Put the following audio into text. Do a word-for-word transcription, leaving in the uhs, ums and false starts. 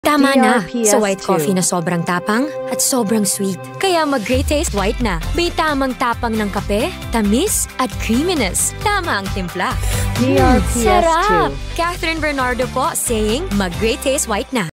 Tama na D R P S sa white two. coffee na sobrang tapang at sobrang sweet. Kaya mag-Great Taste White na. May tamang tapang ng kape, tamis at creaminess. Tama ang timpla. D R P S two. Sarap! Kathryn Bernardo po saying mag-Great Taste White na.